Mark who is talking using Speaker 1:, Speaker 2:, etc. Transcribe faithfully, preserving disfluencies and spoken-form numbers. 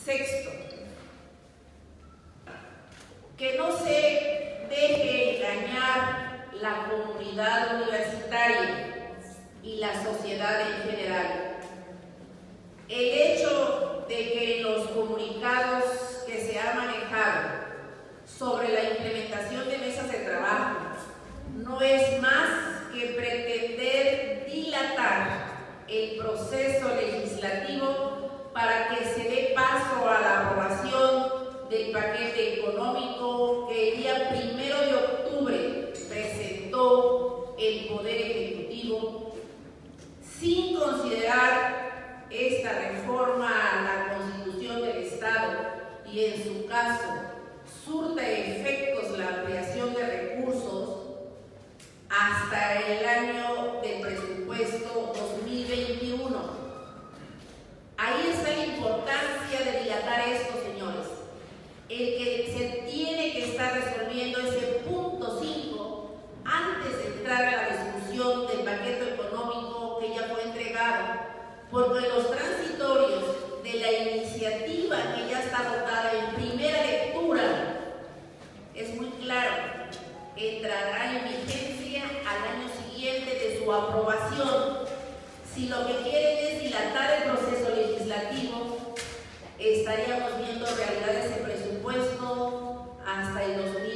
Speaker 1: Sexto, que no se deje engañar la comunidad universitaria y la sociedad en general. El hecho de que los comunicados que se han manejado sobre la implementación de mesas de trabajo no es más que pretender dilatar el proceso legislativo para que se dé paso a la aprobación del paquete económico que el día primero de octubre presentó el Poder Ejecutivo, sin considerar esta reforma a la Constitución del Estado y, en su caso, surta efectos la ampliación de recursos hasta el año del presupuesto dos mil veintiuno. Ahí está la importancia de dilatar esto, señores. El que se tiene que estar resolviendo ese punto cinco antes de entrar a la discusión del paquete económico que ya fue entregado, porque los transitorios de la iniciativa que ya está votada en primera lectura es muy claro, entrará en vigencia al año siguiente de su aprobación. Si lo que quieren es dilatar el proceso legislativo, estaríamos viendo realidades de presupuesto hasta el dos mil